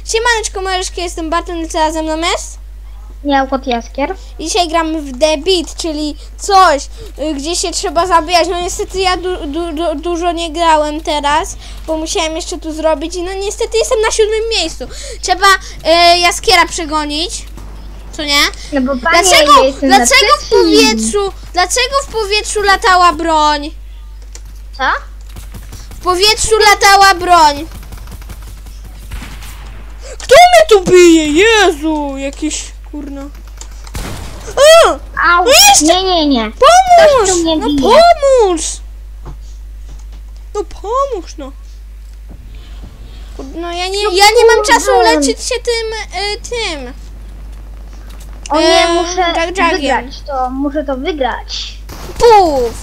Siemaneczko, Maryszki, jestem Barton, co ze mną jest? Ja kot Jaskier. Dzisiaj gramy w The Beat, czyli coś, gdzie się trzeba zabijać. No niestety ja dużo nie grałem teraz, bo musiałem jeszcze tu zrobić i no niestety jestem na 7. miejscu. Trzeba Jaskiera przegonić, co nie? No bo Dlaczego w powietrzu latała broń? Co? W powietrzu latała broń. Kto mnie tu bije? Jezu, jakiś kurna. Au! No jeszcze! Nie. Pomóż! Ktoś tu mnie No bije. pomóż! No pomóż, no. No ja nie mam czasu leczyć się tym. O nie, muszę Jack-Jackiem. wygrać to. Muszę to wygrać. Puf!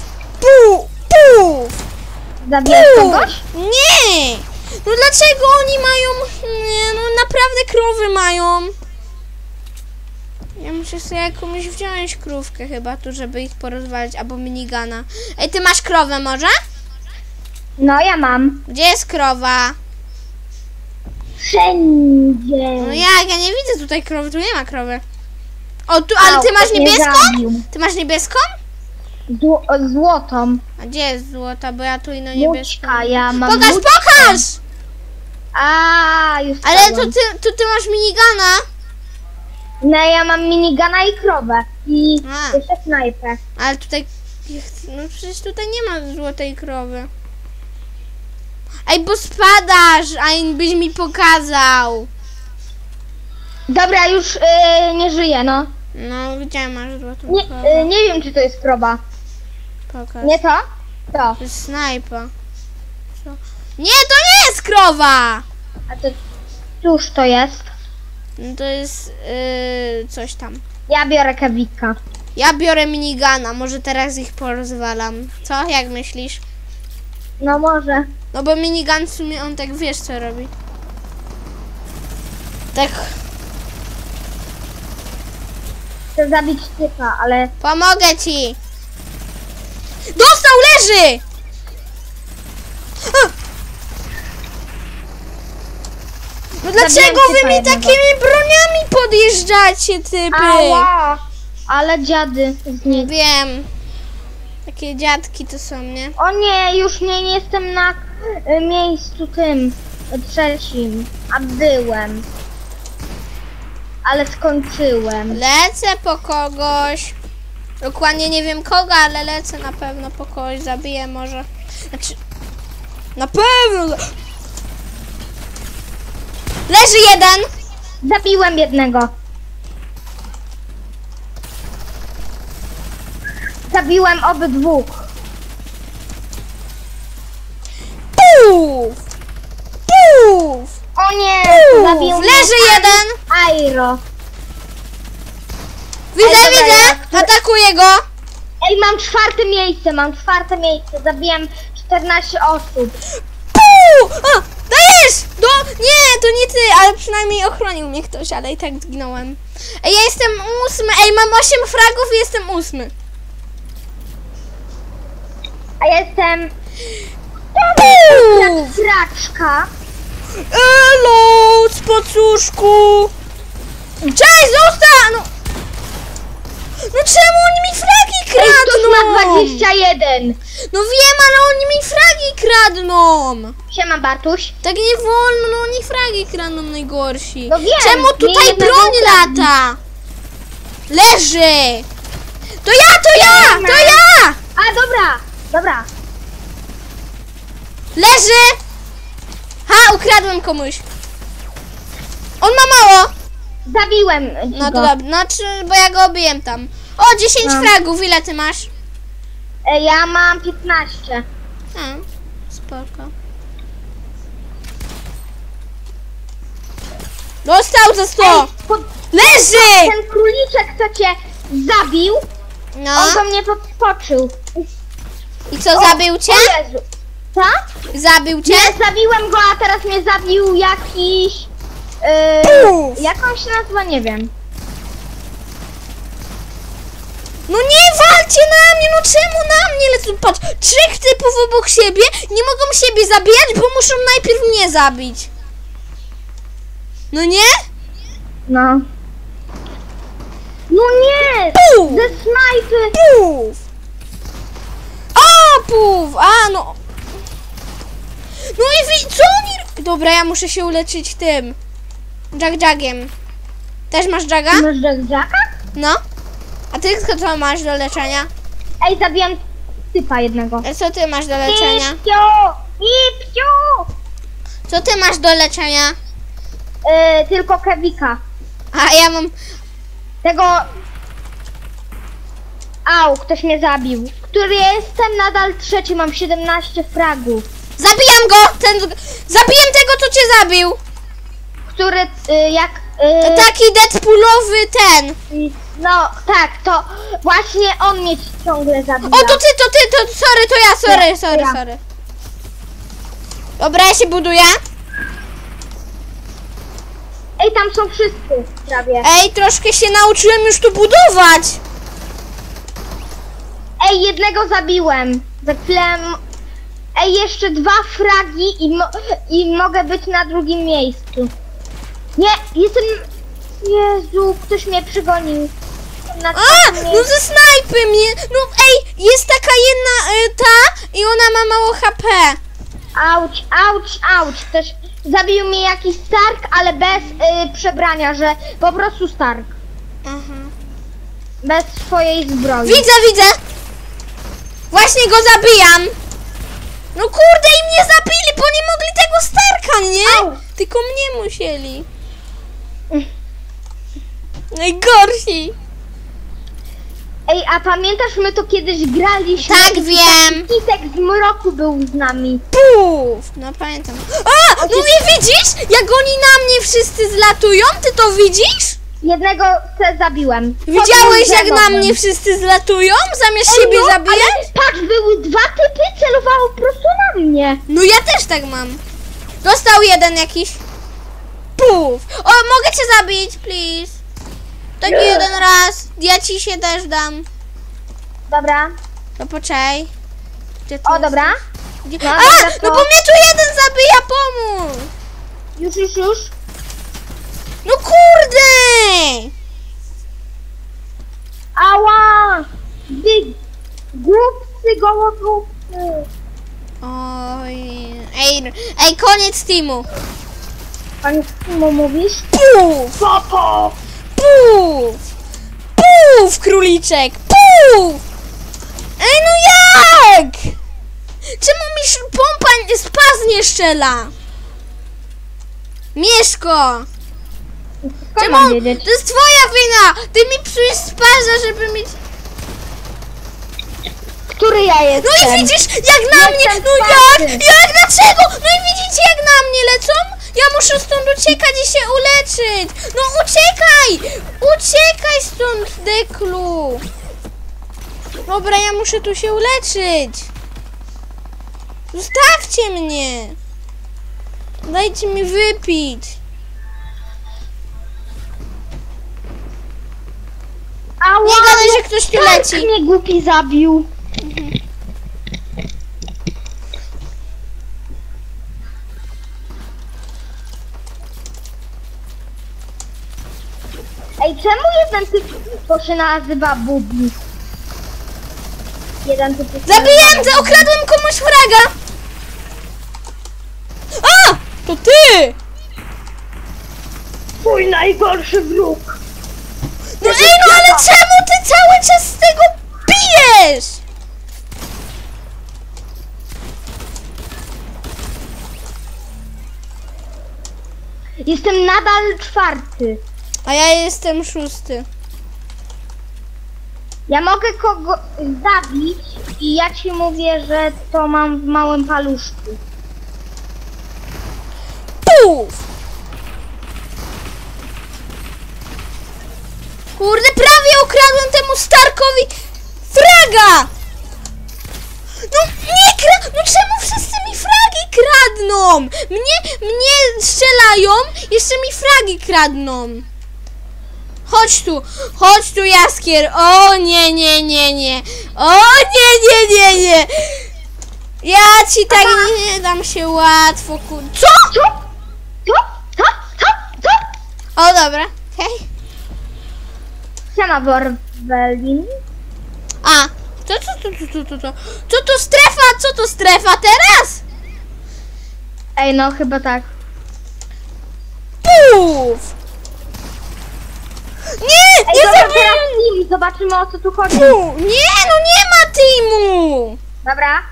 Zabijać kogoś? Nie! No dlaczego oni mają... Nie, no naprawdę krowy mają. Ja muszę sobie jakąś wziąć krówkę chyba tu, żeby ich porozwalić, albo minigana. Ej, ty masz krowę może? No ja mam. Gdzie jest krowa? Wszędzie. No jak? Ja nie widzę tutaj krowy, tu nie ma krowy. O, tu, ale ty masz mnie niebieską? zabił. Ty masz niebieską? Złotą. A gdzie jest złota? Bo ja tu ino niebieską. Mućka, ja mam Pokaż, mućkę. pokaż! A, już Ale wstałem. to ty masz minigana. No ja mam minigana i krowę. I A. jeszcze snajpę. Ale tutaj... No przecież tutaj nie ma złotej krowy. Ej, bo spadasz, a byś mi pokazał. Dobra, już nie żyję, no. No, gdzie masz złotą krowę? Nie wiem, czy to jest krowa. Pokaż. Nie to? To. To jest snajpa. Co? Nie, to nie jest krowa! A to cóż to jest? No to jest coś tam. Ja biorę kewika. Ja biorę minigana, może teraz ich porozwalam. Co? Jak myślisz? No może. No bo minigun w sumie on tak wiesz co robi. Tak. Chcę zabić typa, ale... Pomogę ci! Dostał, leży! No dlaczego wy mi takimi broniami podjeżdżacie, typy? Ała! Ale dziady z nich. Wiem. Takie dziadki to są, nie? O nie, już nie jestem na miejscu tym trzecim. A byłem. Ale skończyłem. Lecę po kogoś. Dokładnie nie wiem kogo, ale lecę na pewno po kogoś. Zabiję może. Znaczy... Na pewno! Leży jeden! Zabiłem jednego. Zabiłem obydwóch. Puf! Puf! O nie! Puf! Zabił mnie Leży jeden! Airo. Widzę, Ej, dobra, widzę! Atakuję go! Ej, mam czwarte miejsce. Zabiłem 14 osób. Puf! O, dajesz! Nie, to nie ty, ale przynajmniej ochronił mnie ktoś, ale i tak zginąłem. Ej, ja jestem 8. Ej, mam 8 fragów i jestem 8. A ja jestem Puf! straczka. Elo, spacuszku! Cześć, zostań! No czemu oni mi fragi Ej, ktoś ma kradną? 21. No wiem, ale oni mi fragi kradną! Siema, Bartuś. Tak nie wolno, no oni fragi kradną najgorsi. No wiem, Czemu nie tutaj jednego broń ukradli. lata? Leży! To ja! A, dobra. Leży! Ha, ukradłem komuś. On ma mało. Zabiłem No to go. dobra, znaczy, bo ja go obiłem tam. O, 10 No. fragów, ile ty masz? Ja mam 15. A, spoko. Dostał za 100! Leży! Ten króliczek, co cię zabił, No, on do mnie podskoczył. i co, zabił cię? O Jezu. Co? Zabił cię? Nie, zabiłem go, a teraz mnie zabił jakiś... Puf! jak on się nazywa? Nie wiem. No nie walcie na mnie, no czemu na mnie lecą? Patrz, 3 typów obok siebie nie mogą siebie zabijać, bo muszą najpierw mnie zabić. No nie? No. No nie! Puf! Ze snajpy! Puf! A, puf! A, no. No i co oni... Dobra, ja muszę się uleczyć tym. Jack-Jackiem. Też masz Jacka? Masz Jacka? No. A ty co masz do leczenia? Ej, zabijam typa jednego. A co ty masz do leczenia? Ipciu! Co ty masz do leczenia? Tylko Kevika. A ja mam... Tego... Au, ktoś mnie zabił. Który jestem nadal trzeci, mam 17 fragów. Zabijam go! Zabiję tego, co cię zabił! Który jak... Taki Deadpoolowy ten. No tak, to właśnie on mnie ciągle zabija. O, to sorry, to ja, Ja. sorry. Dobra, ja się buduję. Ej, tam są wszyscy prawie. Ej, troszkę się nauczyłem już tu budować. Ej, jednego zabiłem. Za chwilę... Ej, jeszcze 2 fragi i mogę być na drugim miejscu. Nie, jestem... Jezu, ktoś mnie przygonił. A, no ze snajpy mnie. No ej, jest taka jedna ta i ona ma mało HP. Auć. Ktoś zabił mnie jakiś Stark, ale bez przebrania, że po prostu Stark. Bez swojej zbroi. Widzę. Właśnie go zabijam. No kurde, i mnie zabili, bo nie mogli tego Starka, nie? Au. Tylko mnie musieli. Najgorsi. Ej, a pamiętasz, my to kiedyś graliśmy? Tak, wiem. Kitek z mroku był z nami. Puf! No pamiętam. A! No i widzisz? Jak oni na mnie wszyscy zlatują? Ty to widzisz? Jednego zabiłem. Widziałeś, Potem jak na zerwałem. mnie wszyscy zlatują? Zamiast Ej, siebie no, zabijać? ale patrz, były 2 typy, celowało prosto na mnie. No ja też tak mam. Dostał jeden jakiś. Puf! O, mogę cię zabić, please. Taki jeden raz. Ja ci się też dam. Dobra. To poczekaj. Gdzie ty O, jesteś? dobra. Gdzie... No, A! dobra, No to- bo mnie tu jeden zabija, pomóż! Już. No kurde! Ała! Wy głupcy, gołogłupcy. Oj. Ej, koniec teamu. Pan mu mówisz? Puf! Popo! Puf! Puf, króliczek! Puf! Ej, no jak? Czemu mi pompa z pas nie strzela? Mieszko! Skąd Czemu? mam wiedzieć? To jest twoja wina! Ty mi psujesz spaza, żeby mieć... Który ja jestem? No i widzisz, jak na mnie... Jestem No czwarty. jak? Dlaczego? No i widzicie, jak na mnie lecą? Ja muszę stąd uciekać i się uleczyć! No uciekaj! Uciekaj stąd, Deklu! Dobra, ja muszę tu się uleczyć! Zostawcie mnie! Dajcie mi wypić! Ała, Nie gadaj, że ktoś tu Stark leci! mnie głupi zabił. Ej, czemu jeden typ to się nazywa Bubi? Jeden typ... Zabiłem! Okradłem komuś fraga! A! To ty! Mój najgorszy wróg. No ej, no ale czemu ty cały czas z tego pijesz? Jestem nadal 4. A ja jestem 6. Ja mogę kogo zabić i ja ci mówię, że to mam w małym paluszku. Puf! Kurde, prawie ukradłem temu Starkowi fraga! No nie no czemu wszyscy mi fragi kradną? Mnie strzelają, jeszcze mi fragi kradną. Chodź tu, Jaskier. O nie. O nie. Ja ci tak nie dam się łatwo, Co? Co? O, dobra, okej. Siema, Borwelin. A, co to strefa? Co to strefa teraz? Ej, no chyba tak. Puf! Nie, Ej, nie dobra, zabiję! teraz team, zobaczymy o co tu chodzi. Nie, no nie ma teamu! Dobra.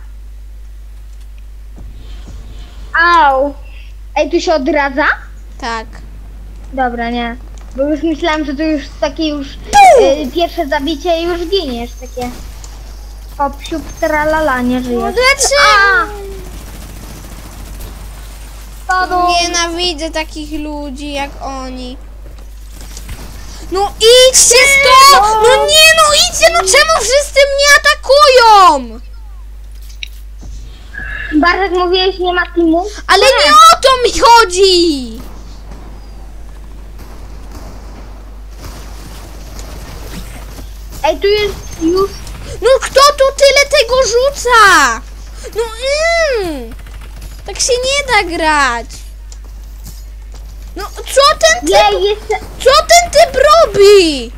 Au. Ej, tu się odradza? Tak. Dobra, nie. Bo już myślałam, że to już takie już pierwsze zabicie i już giniesz. Takie hop, siup, tralala, nie No żyjesz. dlaczego? Spadł. Nienawidzę takich ludzi jak oni. No idźcie stąd! No nie, no idźcie, no czemu wszyscy mnie atakują? Bartek, mówiłeś, nie ma teamu? Ale nie o to mi chodzi! Ej, tu jest już... No kto tu tyle tego rzuca? No tak się nie da grać. No co ten typ, Nie, jest... co ten typ robi?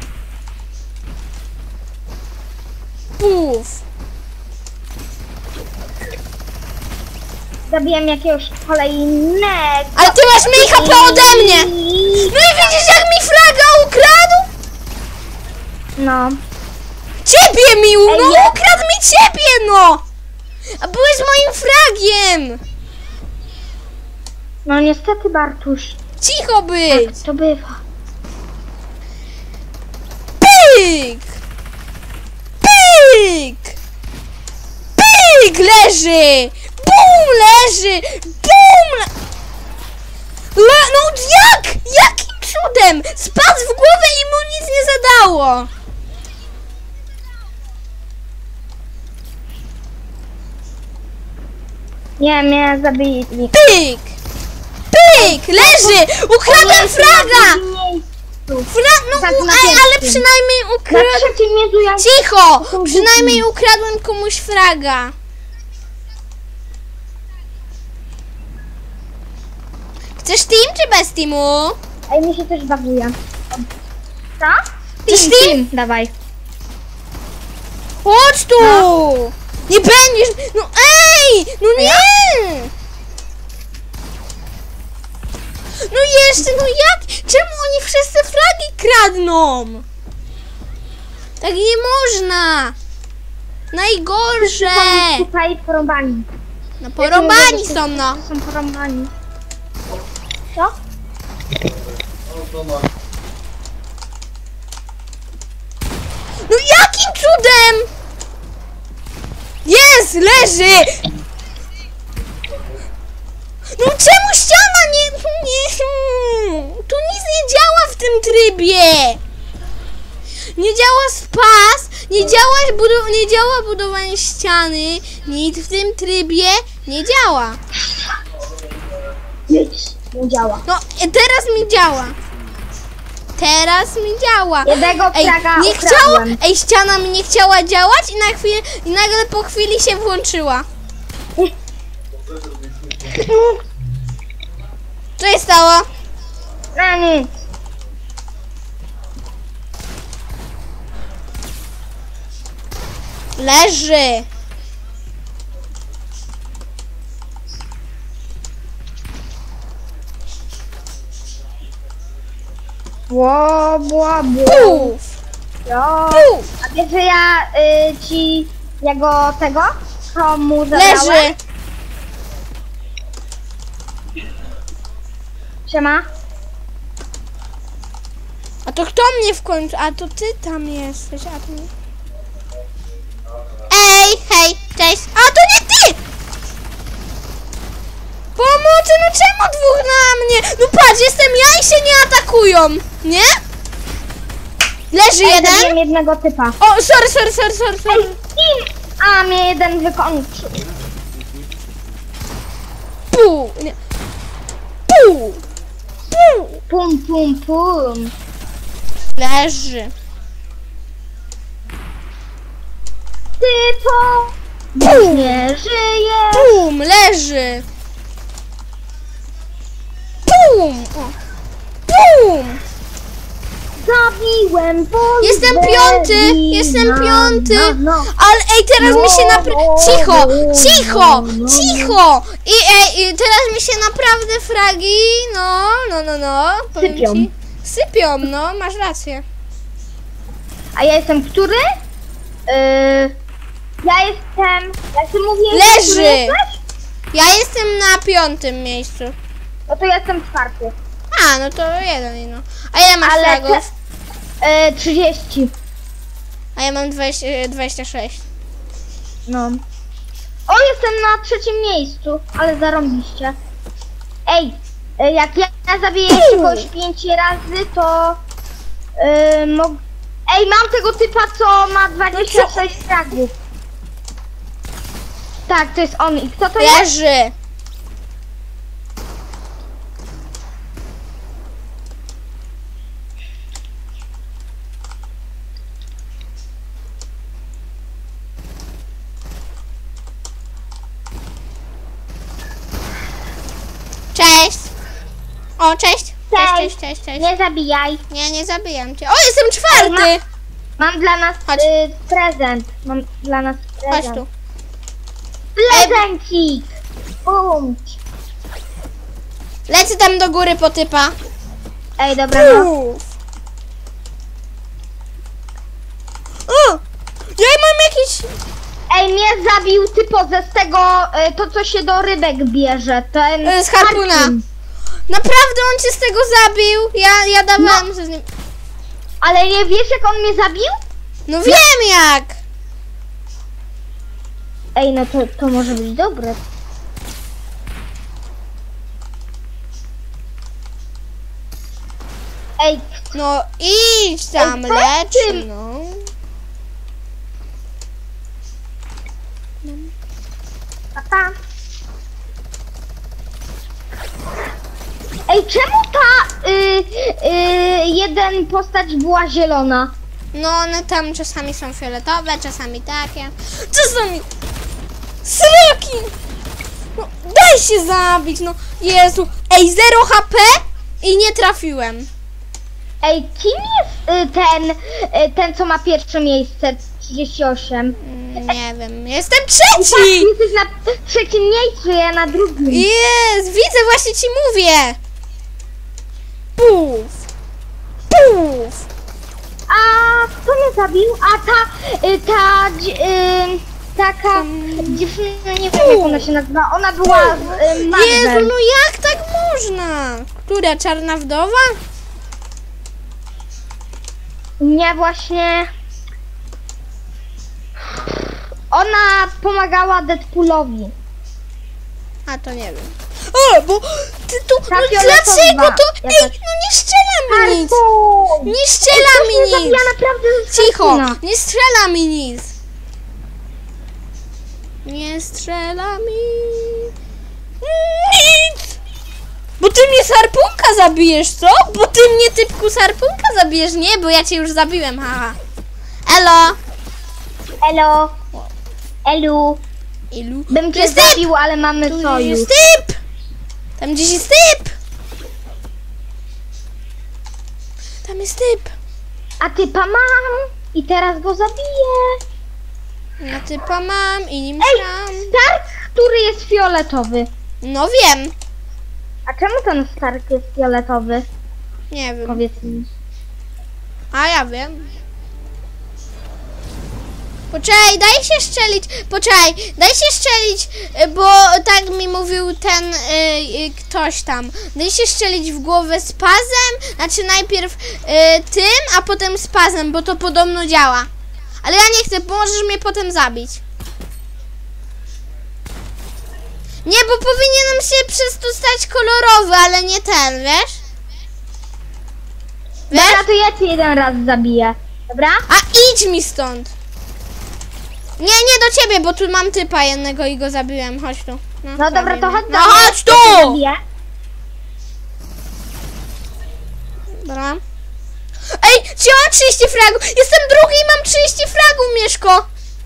Puf. Zabiłem jakiegoś kolejnego. Ale ty masz mniej HP ode mnie! No i widzisz jak mi fraga ukradł? No. Ciebie mi Ej, no nie. ukradł mi ciebie no! A byłeś moim fragiem! No niestety, Bartuś. Cicho być! Tak to bywa. Pyk! Pyk! Pyk! Leży! Bum! Leży! Bum! No jak? Jakim cudem? Spadł w głowę i mu nic nie zadało! Nie, mnie zabili. Pyk! Pyk! Leży! Ukradłem fraga! No, Tak, na ale pierwszym. przynajmniej Na ukradłem... trzecim miejscu ja... Cicho! są Przynajmniej ukradłem komuś fraga. Chcesz team czy bez teamu? Ej, mi się też baguje. Co? Chcesz team? Dawaj. Chodź tu! Nie będziesz... No ej! No nie! No jeszcze, no jak? Czemu oni wszyscy flagi kradną? Tak nie można! Najgorsze! Są tutaj porąbani. No porąbani są no. Są porąbani. Co? No jakim cudem? Jest! Leży! No czemu ściana nie... Tu nic nie działa w tym trybie! Nie działa spas, nie działa budowanie ściany, nic w tym trybie nie działa. Nic nie działa. No teraz mi działa. Teraz mi działa. Jednego Ej, fraga nie ukradłem. chciała, ej, ściana mi nie chciała działać i nagle po chwili się włączyła. Co się stało? No nic. Leży. Bła, bła, bła. Puf! Jo. Puf! A wiesz, że ja ci jego tego komu zabrałem? Leży. Siema. A to kto mnie w końcu? A to ty tam jesteś, a to nie. Ej, hej, cześć. A to nie ty! Pomocy, no czemu dwóch na mnie? No patrz, jestem ja i się nie atakują, nie? Leży Ej, jeden. zabiłem jednego typa. O, sorry. Team! A, mnie jeden wykończył. Pu, nie. Pu. Pum, pum, pum. Leży. Typo! Bum. Nie żyje. Pum, leży. Pum. O. Pum. Bum! Zabiłem, bo Jestem piąty! Ale ej, teraz mi się Cicho! I teraz mi się naprawdę fragi, powiem Sypią. ci. Sypią, no, masz rację. A ja jestem który? Ja jestem mówię. Leży! Ja jestem na 5. miejscu. No to ja jestem 4. A, no to jeden, no. A ile masz fragów? 30. A ja mam 26. No. O, jestem na 3. miejscu, ale zarąbiście. Ej, jak ja zabiję jeszcze kogoś 5 razy, to Ej, mam tego typa, co ma 26 fragów. Tak, to jest on. I kto to jest? Leży! Cześć! O, cześć! Cześć. Nie zabijaj. Nie zabijam cię. O, jestem 4! Mam dla nas Chodź. prezent. Mam dla nas prezent. Chodź tu. Prezencik! Bum! Lecę tam do góry po typa. Ej, dobra, no. Uf. O! Ja mam jakiś... Ej, mnie zabił typo z tego, to co się do rybek bierze. Ten Z harpuna. harpun. Naprawdę on cię z tego zabił? Ja dawałam z nim... Ale nie wiesz, jak on mnie zabił? No wiem jak! Ej, no to może być dobre. Ej, No idź tam, Ej, co lecz, ty? no. papa. Ej, czemu ta jeden postać była zielona? No one tam czasami są fioletowe, czasami takie. Czasami... Sroki! No, daj się zabić, no. Jezu. Ej, 0 HP i nie trafiłem. Ej, kim jest ten co ma pierwsze miejsce? 38. Nie wiem, jestem Tak, 3! jesteś na 3. miejscu, ja na 2. Jest, widzę, właśnie ci mówię. Puf. Puf. A kto mnie zabił? A taka dziewczyna, nie wiem jak ona się nazywa, ona była Jezu, Marvel. no jak tak można? Która, czarna wdowa? Nie, właśnie ona pomagała Deadpoolowi. A to nie wiem. O, bo ty tu, Ta no fioletowa dlaczego to? Ej, jakaś. no nie strzela mi nic. Harpun! Nie strzela mi nic. Ja naprawdę Cicho, harpuna. nie strzela mi nic. Nie strzela mi nic. Bo ty mnie z harpunka zabijesz, co? Bo ty mnie, typku, z harpunka zabijesz. Nie, bo ja cię już zabiłem, haha. Elo. Elo. Elu. Ilu? Bym Tu cię jest typ. zabił, ale mamy Tu sojusz. jest typ. Tam gdzieś jest typ. Tam jest typ. A typa mam i teraz go zabiję. Ja typa mam i nim Ej, szam. Stark, który jest fioletowy. No wiem. A czemu ten Stark jest fioletowy? Nie wiem. Powiedz mi. A ja wiem. Poczekaj, daj się strzelić. Poczekaj, daj się strzelić, bo tak mi mówił ten ktoś tam. Daj się strzelić w głowę spazem, znaczy najpierw tym, a potem spazem, bo to podobno działa. Ale ja nie chcę, bo możesz mnie potem zabić. Nie, bo powinienem się przez to stać kolorowy, ale nie ten, wiesz? Wiesz? Dobra, to ja cię jeden raz zabiję. Dobra? A idź mi stąd! Nie, nie do ciebie, bo tu mam typa jednego i go zabiłem. Chodź tu. No dobra, to chodź No do mnie, chodź ja cię tu! zabiję. Dobra. Ej, czy ja mam 30 fragów? Jestem drugi i mam 30 fragów, Mieszko!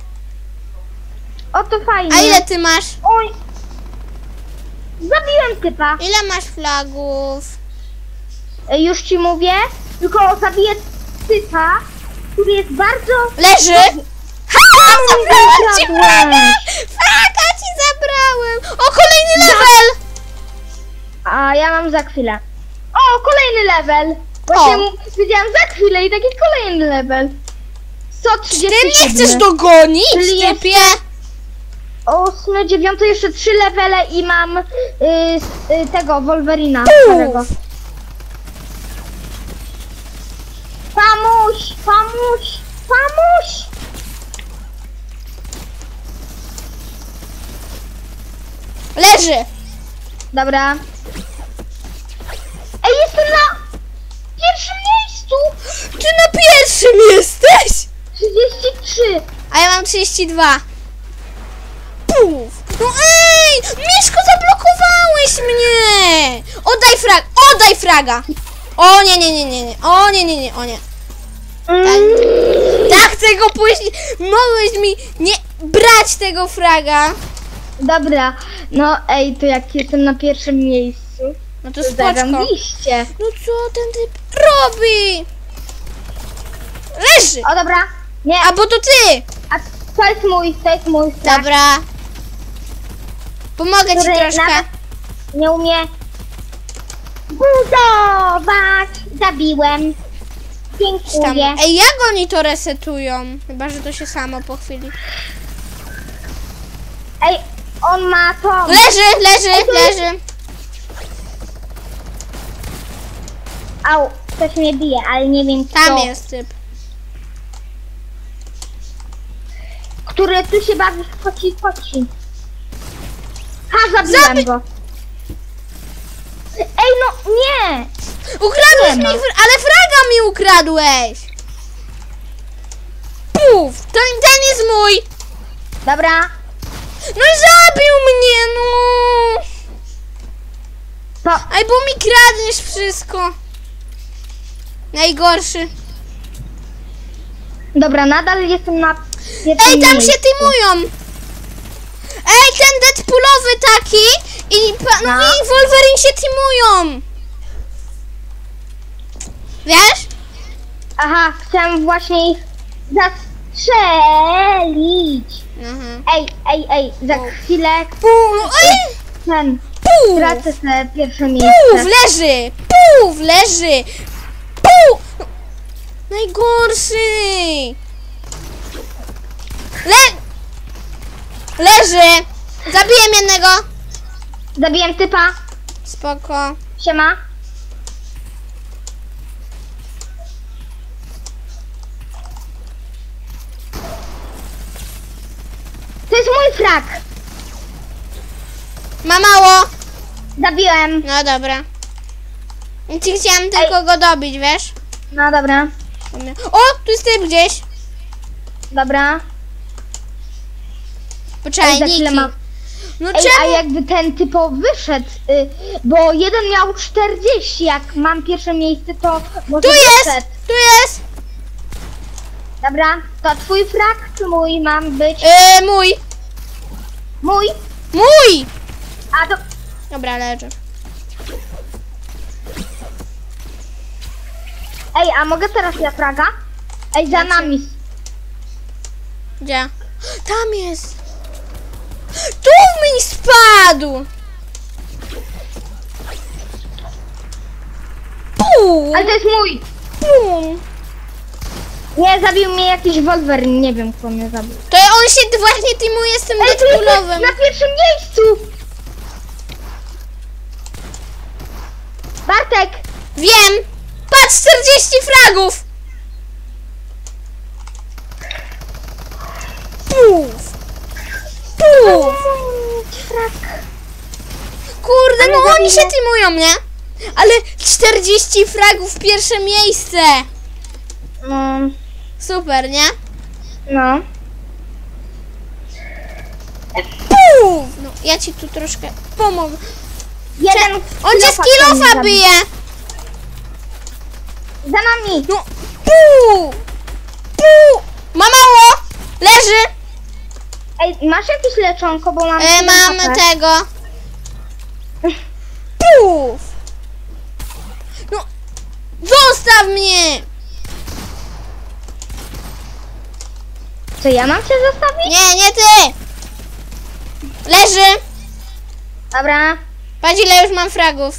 O, to fajnie. A ile ty masz? Oj. Zabiłem typa. Ile masz flagów? Już ci mówię, tylko zabiję typa, który jest bardzo... Leży! Ha! Zabrałam ci Ukradłeś. fragę! Fraga ci zabrałem! O, kolejny level! A ja mam za chwilę. O, kolejny level! Właśnie powiedziałam za chwilę i taki kolejny level. Ty 137. mnie chcesz dogonić, Czyli typie? 8, 9, jeszcze 3 levele i mam tego Wolverina. starego. Pomóż! Pomóż! Pomóż! Leży! Dobra. Ej, jestem na pierwszym miejscu! Ty na pierwszym jesteś! 33. A ja mam 32. Puf! No ej! Mieszko, zablokowałeś mnie! Oddaj frag! Oddaj fraga! O nie, nie, nie, nie, nie. O nie, nie, nie, o nie. Tak chcę go później. Mogłeś mi nie brać tego fraga. Dobra, no ej, to jak jestem na pierwszym miejscu, No to to spoczko. zarąbiście. No co ten typ robi? Leży! O, dobra. Nie, A bo to ty! a to jest mój strach, Dobra. Pomogę ci który troszkę. nawet nie umie budować. Zabiłem. Tam. Dziękuję. Ej, jak oni to resetują? Chyba, że to się samo po chwili. Ej, on ma to. Leży, leży, leży. Au, ktoś mnie bije, ale nie wiem kto. Tam jest typ. Który tu się bawi w koci. Ha, zabiłem go. Ej, no nie! Ukradłeś Nie ma. mi, ale fraga mi ukradłeś. Puf, ten jest mój. Dobra, No i zabił mnie, no. to Ej, bo mi kradniesz wszystko. Najgorszy. dobra, nadal jestem na pierwszym Ej, tam miejscu. się teamują. Ej, ten Deadpoolowy taki no No. i Wolverine się teamują. Wiesz? Aha, chciałem właśnie ich zastrzelić. Ej, za chwilę No, ej, ten, puf, tracę te pierwsze puf, miejsce. leży, puf, leży, puf. No, najgorszy. Leży. Zabiłem jednego. Zabiłem typa, Spoko. siema. To jest mój frak. Ma mało. Zabiłem. No dobra. Ci chciałam tylko go dobić, wiesz? No dobra, O, tu jest typ gdzieś. dobra. Poczekaj, Ej, za chwilę Niki. mam. No Ej, a czemu? jakby ten typo wyszedł, bo jeden miał 40, jak mam pierwsze miejsce, to może Tu jest, wyszedł. tu jest. Dobra, to twój frak czy mój mam być? Mój. Mój? Mój. A to... Dobra, leży. Ej, a mogę teraz ja fraga? Ej, za nami. Gdzie? Tam jest. Tu mi spadł. Pum. Ale to jest mój. Pum. Nie, zabił mnie jakiś Wolverine, nie wiem kto mnie zabił. To on się właśnie teamuje z tym Ej, tu jest Deadpoolowym. na pierwszym miejscu! Bartek! Wiem. Patrz, 40 fragów. Puf. Puf. Frak. Kurde, no Ale oni się zabijmy. teamują, nie? Ale 40 fragów, pierwsze miejsce. No, Super, nie? no. Puf. No, ja ci tu troszkę pomogę. Jeden On cię z kilofa kilofa zabił. bije. Za nami! No, puf. Puf. Ma mało. Leży. Ej, masz jakieś leczonko, bo mam... Mam HP. tego. Puf. No, Zostaw mnie! Co, ja mam cię zostawić? Nie, nie ty! Leży! Dobra. Patrz ile już mam fragów.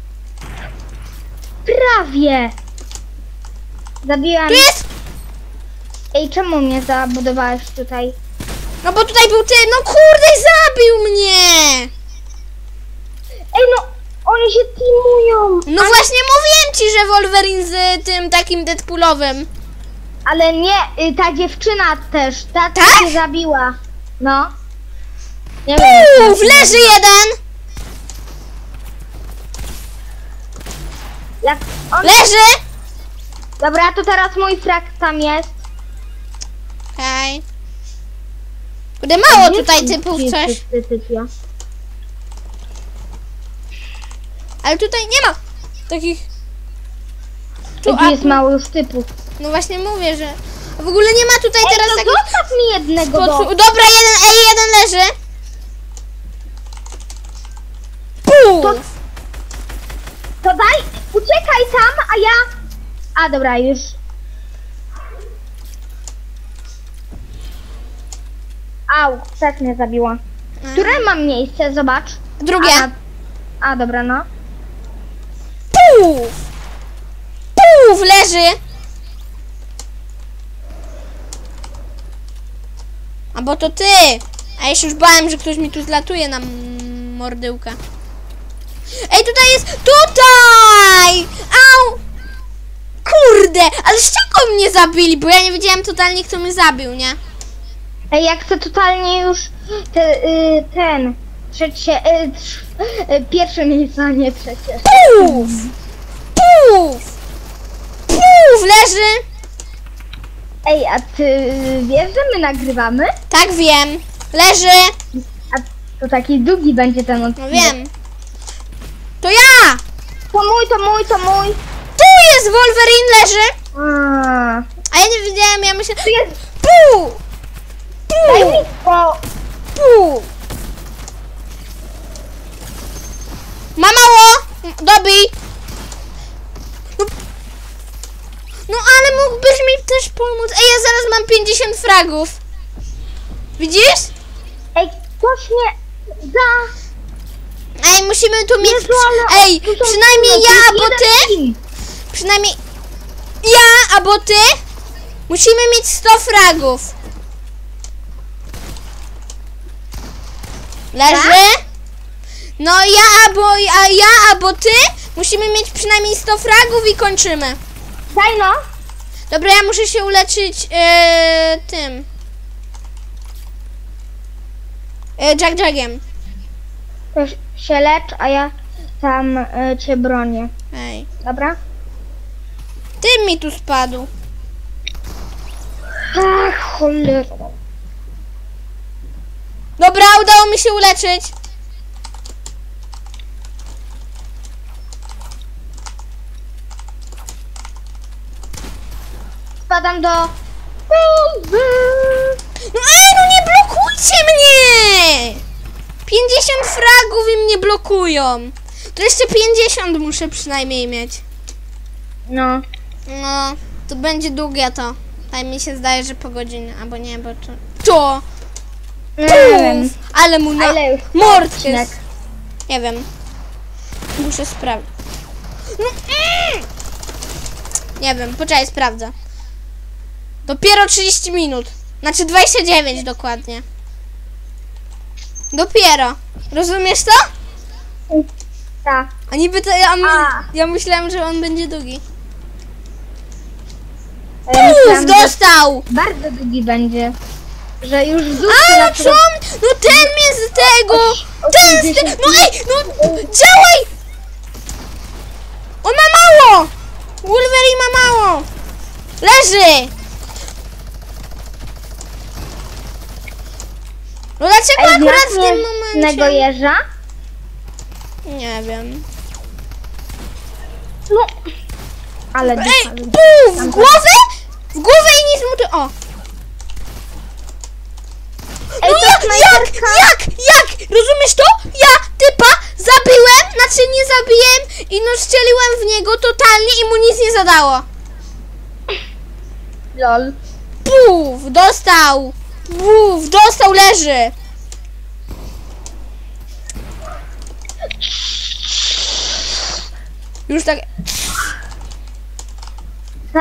Prawie. Zabiłam. Tu jest! Ej, czemu mnie zabudowałeś tutaj? No bo tutaj był ty, no kurde, zabił mnie! Ej, no, oni się teamują. No właśnie mówiłem ci, że Wolverine z tym takim Deadpoolowym. Ale nie, ta dziewczyna też. Ta Tak? się zabiła. No. Nie wiem. Puf, leży jeden! Jak on... Leży! Dobra, to teraz mój frak tam jest. Okej. Kurde, mało tutaj typów coś. Ale tutaj nie ma takich... Tu, Tu jest mało już typów. No właśnie mówię, że... W ogóle nie ma tutaj Ej, teraz to takich... zostaw mi jednego, bo... Dobra, jeden leży. Puf! To daj, uciekaj tam, a ja... A, dobra, już. Au, tak mnie zabiła. Które mam miejsce? Zobacz. Drugie. A, dobra, no. Puf! Puf, leży. A bo to ty. A ja się już bałem, że ktoś mi tu zlatuje na mordyłkę. Ej, tutaj jest! Tutaj! Au! Kurde! Ale z czego mnie zabili? Bo ja nie wiedziałem totalnie, kto mnie zabił, nie? Ej, ja chcę totalnie już ten... Trzecie... pierwsze miejsce, a nie trzecie. Puf! Puf! Puf! Leży! Ej, a ty wiesz, że my nagrywamy? Tak, wiem. Leży! A to taki długi będzie ten odcinek. No wiem. To ja! To mój, to mój, to mój. Tu jest Wolverine, leży! A, A ja nie wiedziałem, ja myślę... tu jest... Puf! Daj Puf! mi to... Puf! Ma mało! Dobij! No ale mógłbyś mi też pomóc. Ej, ja zaraz mam 50 fragów. Widzisz? Ej, ktoś mnie za... Ej, musimy tu mieć... Jezu, ale Ej, tu są przynajmniej teamy, ja to jest albo jeden ty... team. Przynajmniej ja albo ty musimy mieć 100 fragów. Leży? No ja albo ty musimy mieć przynajmniej 100 fragów i kończymy. Daj no. Dobra, ja muszę się uleczyć tym. Jack-Jackiem. To się lecz, a ja tam cię bronię. Ej. Dobra? Ty mi tu spadł. Ach, cholera. Dobra, udało mi się uleczyć. Spadam do... No ej, no nie blokujcie mnie! 50 fragów i mnie blokują. To jeszcze 50 muszę przynajmniej mieć. No. No, to będzie długie to. Tak mi się zdaje, że po godzinie, albo nie, bo to... To! Nie wiem. Ale mu na... Ale już mordkę. odcinek. Nie wiem. Muszę sprawdzić. No, nie wiem, poczekaj, sprawdzę. Dopiero 30 minut. Znaczy 29 dokładnie. Dopiero. Rozumiesz to? Tak. A niby to ja myślałem, że on będzie długi. Ale myślałam, Puf, że dostał! bardzo długi będzie. Że już zup A, no co? No ten mnie z tego! Ten z tego! No ej, no działaj! On ma mało! Wolverine ma mało! Leży! No dlaczego akurat w tym momencie... jeża? Nie wiem. No. Ale Ej, puf! W głowę? W głowę i nic mu to... O! Ej, No to jak? Rozumiesz to? Ja typa zabiłem znaczy nie zabiłem i no strzeliłem w niego totalnie i mu nic nie zadało. Lol. Puf, dostał. Puf, dostał, leży. Już tak... Co?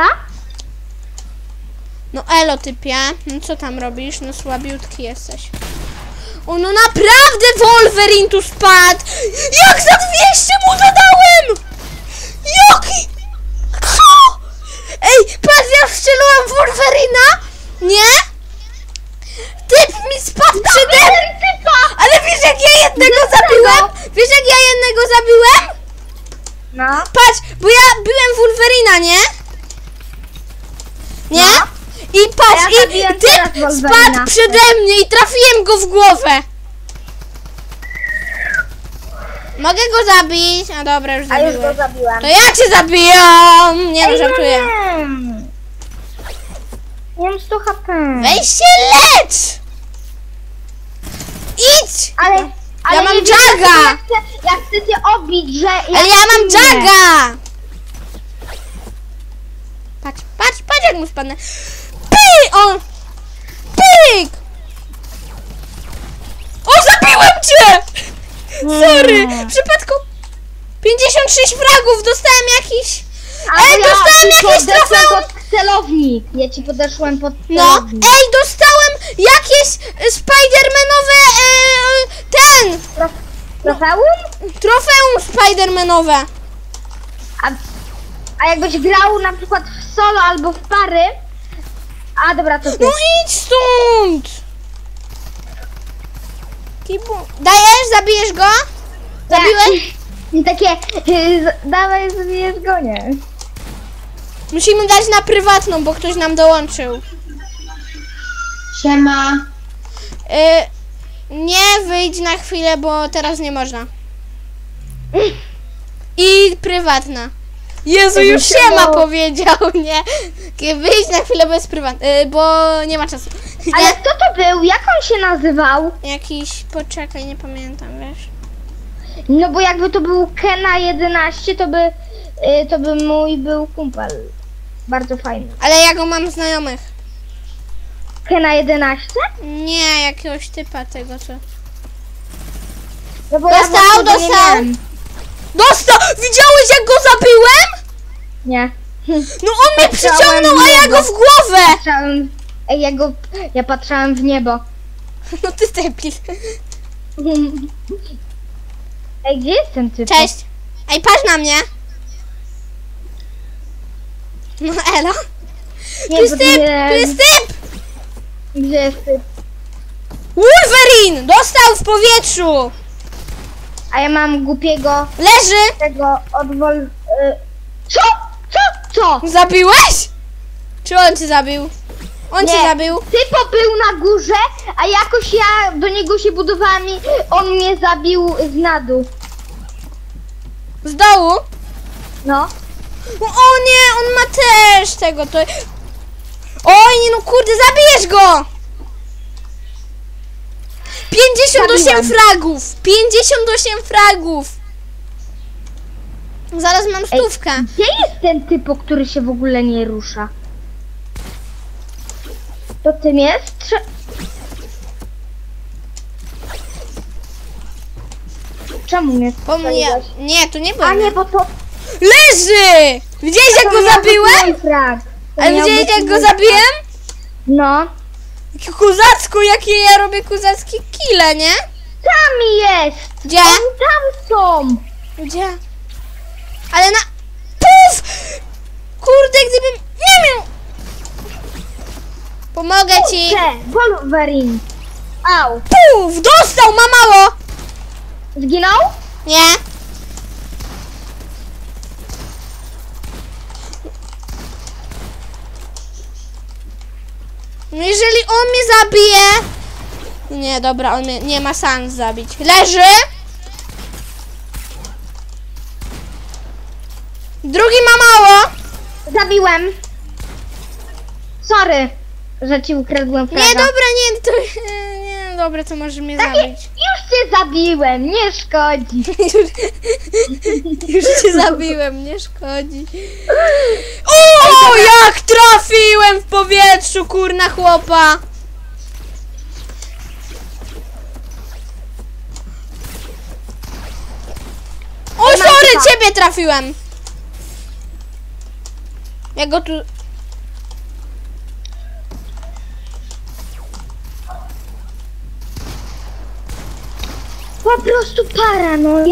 No elo typie, no co tam robisz? No słabiutki jesteś. O no naprawdę Wolverine tu spadł! Jak za 200 mu dodałem! Jaki? Co? Ej, patrz, ja strzeliłam Wolverina, nie? Typ mi spadł przede mną! Ale wiesz jak ja jednego zabiłem? Wiesz jak ja jednego zabiłem? No. Patrz, bo ja byłem Wolverina, nie? Nie? No. I patrz, A ja i zabiłem ty teraz Wolverina. spadł przede mnie i trafiłem go w głowę. Mogę go zabić? A dobra, już A już go zabiłem. zabiłem. To ja cię zabijam! Nie no, żartuję. Nie mam 100 HP. Weź się lecz! Idź! Ale Ja mam nie wiesz, Jaga! Ja chcę cię obić, że... Ale ja mam Jaga! Patrz, patrz, patrz jak mu spadnę. Pyk! O! Pyk! O, zabiłem cię! Sorry, w przypadku 56 fragów dostałem jakiś... Ej, dostałem jakieś trofeum! pod celownik. Ja ci podeszłem pod No, celownik. ej, dostałem jakieś spidermanowe, ten, Trofeum? trofeum spidermanowe. A jakbyś grał na przykład w solo albo w pary... A dobra, to ty. No idź stąd! Kibu. Dajesz? Zabijesz go? Zabiłeś? I takie... Dawaj, zabijesz go, nie? Musimy dać na prywatną, bo ktoś nam dołączył. Siema. Nie, wyjdź na chwilę, bo teraz nie można. I prywatna. Jezu, już siema powiedział, nie? Wyjdź na chwilę bez prywatnej, bo nie ma czasu. Ale kto to był? Jak on się nazywał? Jakiś, poczekaj, nie pamiętam, wiesz. No bo jakby to był Kena 11, to by mój był kumpel. Bardzo fajny. Ale ja go mam znajomych. Kena 11? Nie, jakiegoś typa tego, co... No bo Dostał, ja go nie dostał. miałem. Dostał! Widziałeś jak go zabiłem? Nie. No on mnie przyciągnął, a ja go w głowę! Patrzałem, ja patrzyłem w niebo. No ty debil. Ej, gdzie jest ten typ? Cześć. Ej, patrz na mnie. No elo. Tu Nie, jest bo typ, nie- tu jest typ! Gdzie jest typ? Wolverine! Dostał w powietrzu! A ja mam głupiego Leży! tego Co? Co? Zabiłeś? Czy on cię zabił? On cię zabił. Typo był na górze, a jakoś ja do niego się budowałam i on mnie zabił z nadu. Z dołu? No. O nie, on ma też tego, to... Oj, nie no kurde, zabijesz go! 58 Zabiłem. fragów! 58 fragów! Zaraz mam stówkę. Gdzie jest ten typo, który się w ogóle nie rusza? To tym jest? Czemu mnie strzeliłeś? Nie, to nie było. A nie, bo to... Leży! Widziałeś jak go miał być zabiłem? mój frag. To A miał widziałeś być jak go mój zabiłem? frag. No. Jakie kozacko, jakie ja robię kozackie kile, nie? Tam jest! Gdzie? Oni tam są! Gdzie? Ale na... Puf! Kurde, gdybym nie miał... Pomogę ci. Wolverine. Au. Puf! Dostał, ma mało! Zginął? Nie. No jeżeli on mnie zabije... Nie, dobra, on mnie nie ma szans zabić. Leży! Drugi ma mało! Zabiłem. Sorry, że ci ukradłem fraga. Nie, dobra, nie, to... Nie, dobra, to może mnie Takie, zabić. już cię cię zabiłem, nie szkodzi. Już cię zabiłem, nie szkodzi. O, jak trafiłem w powietrzu, kurna chłopa. O, sorry, ciebie trafiłem. Ja go tu... Po prostu paranoja.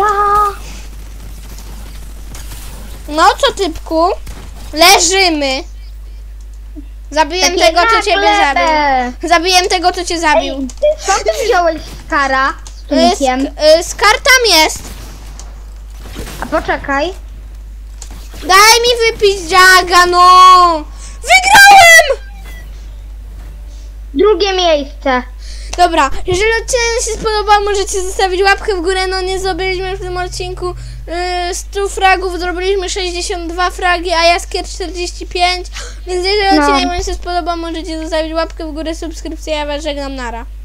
No co, typku? Leżymy. Zabiłem Takie tego, co na ciebie glebę. zabił. Zabiłem tego, co cię zabił. Ej, skąd ty wziąłeś skara z tunikiem? Skar tam jest. A poczekaj. Daj mi wypić Jaga, no! Wygrałem! Drugie miejsce. Dobra, jeżeli odcinek się spodobał, możecie zostawić łapkę w górę. No nie zrobiliśmy w tym odcinku 100 fragów, zrobiliśmy 62 fragi, a Jaskier 45. Więc jeżeli odcinek wam się spodobał, możecie zostawić łapkę w górę, subskrypcję. Ja was żegnam, nara.